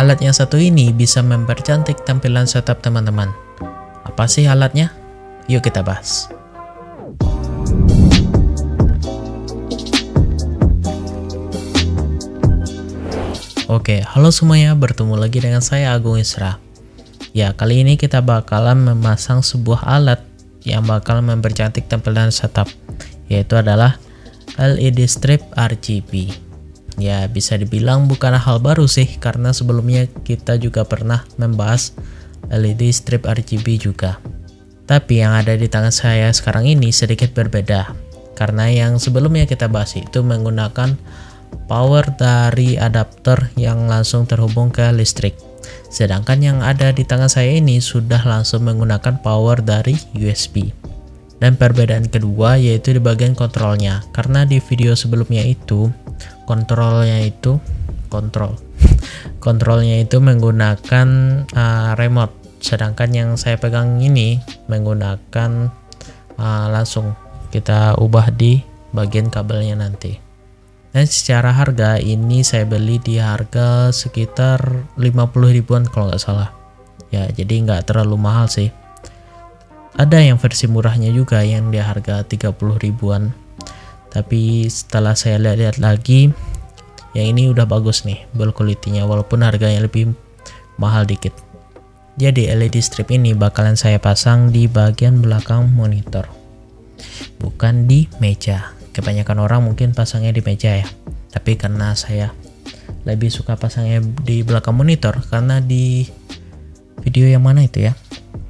alat yang satu ini bisa mempercantik tampilan setup teman-teman. Apa sih alatnya? Yuk kita bahas. Oke, halo semuanya, bertemu lagi dengan saya Agung Isra. Ya, kali ini kita bakalan memasang sebuah alat yang bakal mempercantik tampilan setup, yaitu adalah LED strip RGB. Ya, bisa dibilang bukan hal baru sih, karena sebelumnya kita juga pernah membahas LED strip RGB juga. Tapi yang ada di tangan saya sekarang ini sedikit berbeda, karena yang sebelumnya kita bahas itu menggunakan power dari adapter yang langsung terhubung ke listrik. Sedangkan yang ada di tangan saya ini sudah langsung menggunakan power dari USB. Dan perbedaan kedua yaitu di bagian kontrolnya, karena di video sebelumnya itu kontrolnya itu menggunakan remote, sedangkan yang saya pegang ini menggunakan langsung kita ubah di bagian kabelnya nanti. Dan secara harga ini saya beli di harga sekitar 50 ribuan kalau nggak salah ya, jadi nggak terlalu mahal sih. Ada yang versi murahnya juga yang di harga 30 ribuan, tapi setelah saya lihat lagi yang ini udah bagus nih build quality-nya, walaupun harganya lebih mahal dikit. Jadi LED strip ini bakalan saya pasang di bagian belakang monitor, bukan di meja. Kebanyakan orang mungkin pasangnya di meja ya, tapi karena saya lebih suka pasangnya di belakang monitor, karena di video yang mana itu ya,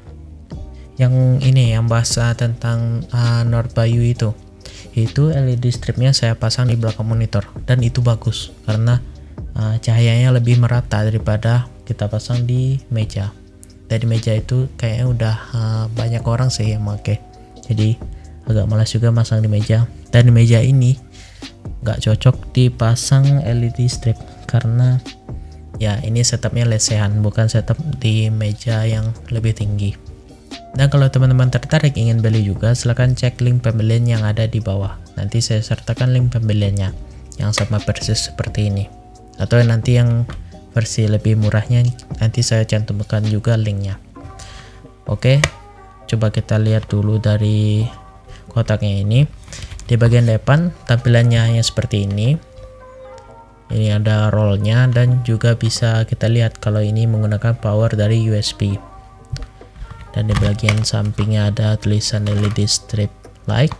yang ini yang bahas tentang Norbayu itu LED stripnya saya pasang di belakang monitor, dan itu bagus karena cahayanya lebih merata daripada kita pasang di meja. Dan di meja itu kayaknya udah banyak orang sih yang pakai, jadi agak malas juga masang di meja. Dan di meja ini nggak cocok dipasang LED strip karena ya ini setupnya lesehan, bukan setup di meja yang lebih tinggi. Dan kalau teman-teman tertarik ingin beli juga, silahkan cek link pembelian yang ada di bawah. Nanti saya sertakan link pembeliannya yang sama persis seperti ini, atau nanti yang versi lebih murahnya nanti saya cantumkan juga linknya. Oke, coba kita lihat dulu dari kotaknya ini. Di bagian depan tampilannya hanya seperti ini. Ini ada rollnya, dan juga bisa kita lihat kalau ini menggunakan power dari USB. Dan di bagian sampingnya ada tulisan LED strip light,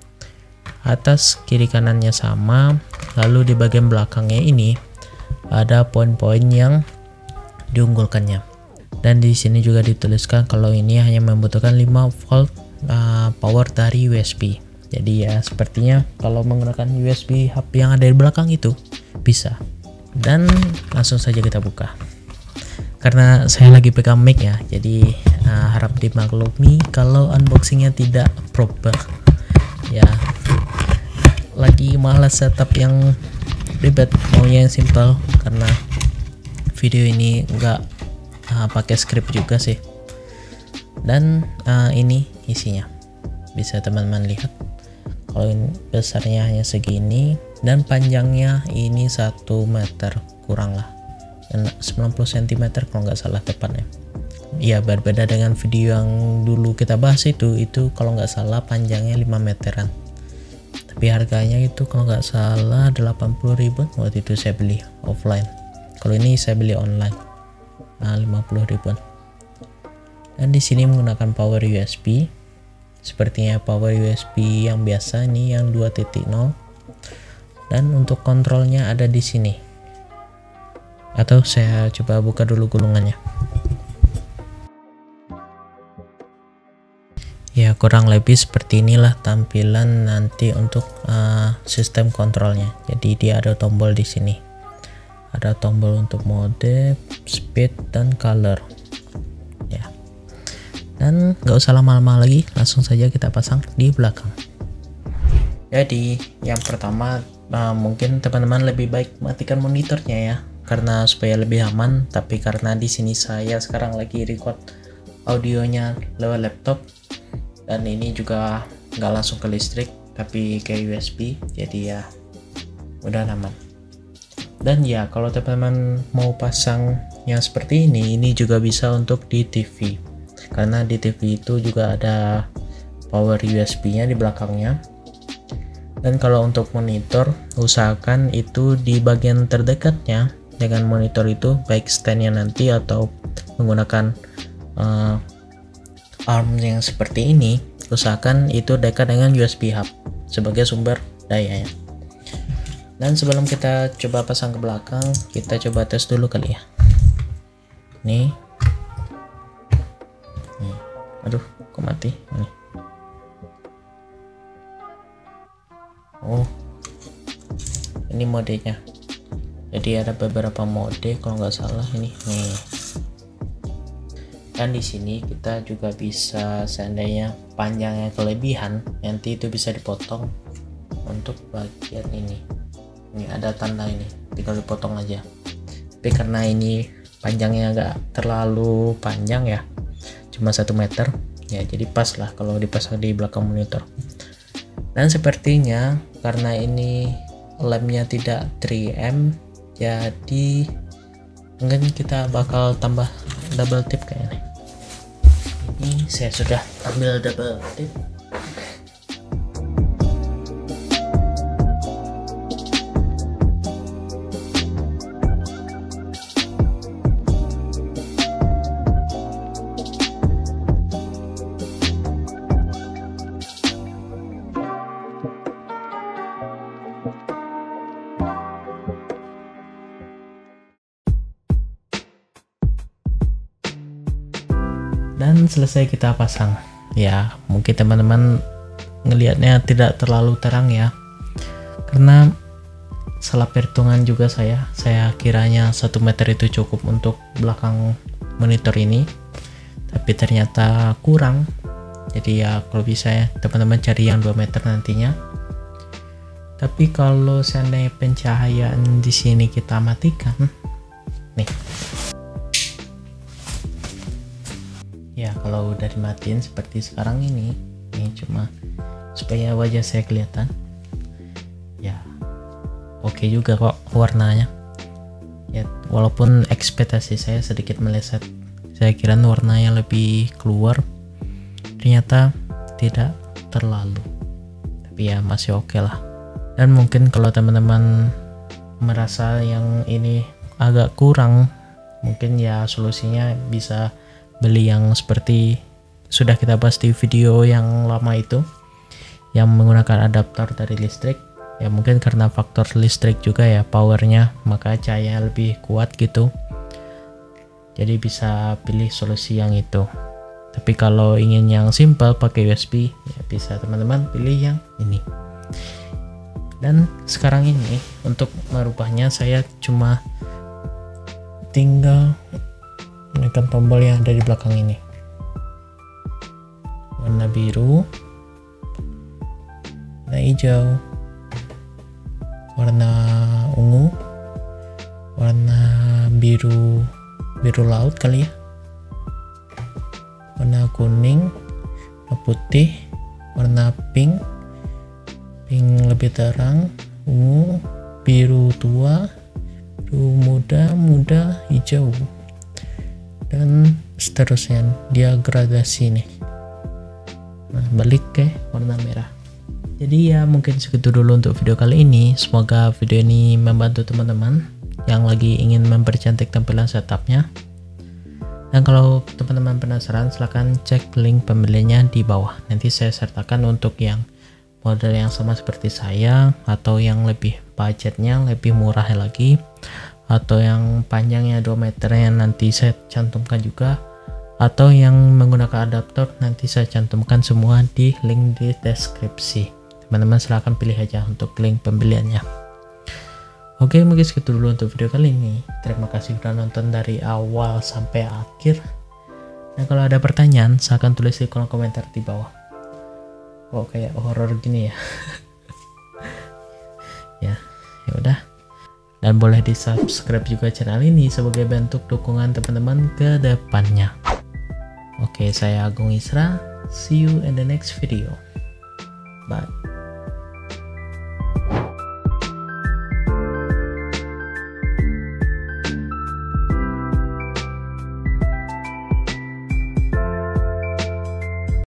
atas kiri kanannya sama. Lalu di bagian belakangnya ini ada poin-poin yang diunggulkannya, dan di sini juga dituliskan kalau ini hanya membutuhkan 5 volt power dari USB. Jadi ya sepertinya kalau menggunakan USB hub yang ada di belakang itu bisa. Dan langsung saja kita buka, karena saya lagi pegang mic ya, jadi harap dimaklumi kalau unboxingnya tidak proper ya. Lagi malas setup yang ribet, maunya yang simple, karena video ini nggak pakai script juga sih. Dan ini isinya bisa teman-teman lihat. Kalau ini besarnya hanya segini, dan panjangnya ini 1 meter kurang lah, 90 cm kalau nggak salah tepatnya. Ya berbeda dengan video yang dulu kita bahas itu kalau nggak salah panjangnya 5 meteran, tapi harganya itu kalau nggak salah 80 ribuan waktu itu saya beli offline. Kalau ini saya beli online 50 ribuan. Dan di sini menggunakan power USB, sepertinya power USB yang biasa nih yang 2.0. Dan untuk kontrolnya ada di sini, atau saya coba buka dulu gulungannya. Ya kurang lebih seperti inilah tampilan nanti untuk sistem kontrolnya. Jadi dia ada tombol di sini, ada tombol untuk mode, speed, dan color ya. Dan nggak usah lama-lama lagi, langsung saja kita pasang di belakang. Jadi yang pertama mungkin teman-teman lebih baik matikan monitornya ya, karena supaya lebih aman. Tapi karena di sini saya sekarang lagi record audionya lewat laptop, dan ini juga nggak langsung ke listrik tapi ke USB, jadi ya udah aman. Dan ya, kalau teman-teman mau pasang yang seperti ini juga bisa untuk di TV, karena di TV itu juga ada power USB-nya di belakangnya. Dan kalau untuk monitor, usahakan itu di bagian terdekatnya dengan monitor itu, baik standnya nanti atau menggunakan arm yang seperti ini, usahakan itu dekat dengan USB hub sebagai sumber dayanya. Dan sebelum kita coba pasang ke belakang, kita coba tes dulu kali ya. Nih. Aduh, kok mati? Nih. Oh, ini modenya. Jadi ada beberapa mode kalau nggak salah ini. Nih. Dan di sini kita juga bisa, seandainya panjangnya kelebihan, nanti itu bisa dipotong untuk bagian ini. Ini ada tanda ini, tinggal dipotong aja. Tapi karena ini panjangnya agak terlalu panjang ya, cuma 1 meter ya, jadi pas lah kalau dipasang di belakang monitor. Dan sepertinya karena ini lemnya tidak 3M, jadi mungkin kita bakal tambah double tip kayaknya. Ini saya sudah ambil double tip. Dan selesai kita pasang. Ya, mungkin teman-teman ngelihatnya tidak terlalu terang ya, karena salah perhitungan juga saya kiranya 1 meter itu cukup untuk belakang monitor ini, tapi ternyata kurang. Jadi ya kalau bisa ya teman-teman cari yang 2 meter nantinya. Tapi kalau seandainya pencahayaan di sini kita matikan, nih ya, kalau udah dimatiin seperti sekarang ini cuma supaya wajah saya kelihatan ya, oke juga kok warnanya ya, walaupun ekspektasi saya sedikit meleset. Saya kira warnanya lebih keluar, ternyata tidak terlalu, tapi ya masih oke lah. Dan mungkin kalau teman-teman merasa yang ini agak kurang, mungkin ya solusinya bisa beli yang seperti sudah kita bahas di video yang lama itu, yang menggunakan adaptor dari listrik ya. Mungkin karena faktor listrik juga ya, powernya, maka cahaya lebih kuat gitu, jadi bisa pilih solusi yang itu. Tapi kalau ingin yang simple pakai USB ya, bisa teman-teman pilih yang ini. Dan sekarang ini untuk merubahnya, saya cuma tinggal menekan tombol yang ada di belakang ini, warna biru, warna hijau, warna ungu, warna biru laut kali ya, warna kuning, warna putih, warna pink lebih terang, ungu, biru tua, biru muda, hijau, dan seterusnya. Dia gradasi nih. Nah, balik ke warna merah. Jadi ya mungkin segitu dulu untuk video kali ini. Semoga video ini membantu teman-teman yang lagi ingin mempercantik tampilan setupnya. Dan kalau teman-teman penasaran, silahkan cek link pembeliannya di bawah. Nanti saya sertakan untuk yang model yang sama seperti saya, atau yang lebih budgetnya lebih murah lagi, atau yang panjangnya 2 meter yang nanti saya cantumkan juga, atau yang menggunakan adaptor nanti saya cantumkan semua di link di deskripsi. Teman-teman silahkan pilih aja untuk link pembeliannya. Oke, mungkin segitu dulu untuk video kali ini. Terima kasih sudah nonton dari awal sampai akhir. Dan kalau ada pertanyaan, silahkan tulis di kolom komentar di bawah. Kok kayak horor gini ya? ya udah. Dan boleh di subscribe juga channel ini sebagai bentuk dukungan teman-teman ke depannya. Oke, saya Agung Isra. See you in the next video. Bye.